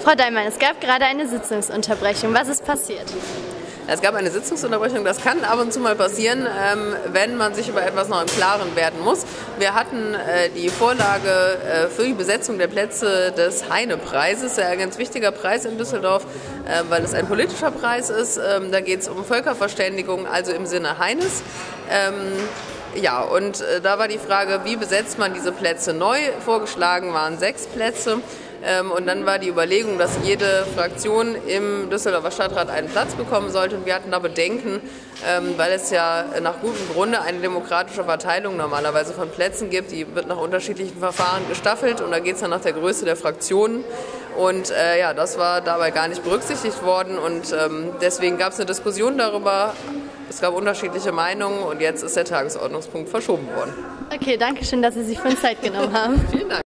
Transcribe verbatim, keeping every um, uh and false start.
Frau Daimann, es gab gerade eine Sitzungsunterbrechung. Was ist passiert? Es gab eine Sitzungsunterbrechung. Das kann ab und zu mal passieren, ähm, wenn man sich über etwas noch im Klaren werden muss. Wir hatten äh, die Vorlage äh, für die Besetzung der Plätze des Heine-Preises, ein ganz wichtiger Preis in Düsseldorf, äh, weil es ein politischer Preis ist. Ähm, da geht es um Völkerverständigung, also im Sinne Heines. Ähm, ja, und äh, da war die Frage, wie besetzt man diese Plätze neu? Vorgeschlagen waren sechs Plätze. Und dann war die Überlegung, dass jede Fraktion im Düsseldorfer Stadtrat einen Platz bekommen sollte. Und wir hatten da Bedenken, weil es ja nach gutem Grunde eine demokratische Verteilung normalerweise von Plätzen gibt. Die wird nach unterschiedlichen Verfahren gestaffelt und da geht es dann nach der Größe der Fraktionen. Und äh, ja, das war dabei gar nicht berücksichtigt worden und ähm, deswegen gab es eine Diskussion darüber. Es gab unterschiedliche Meinungen und jetzt ist der Tagesordnungspunkt verschoben worden. Okay, danke schön, dass Sie sich von Zeit genommen haben. Vielen Dank.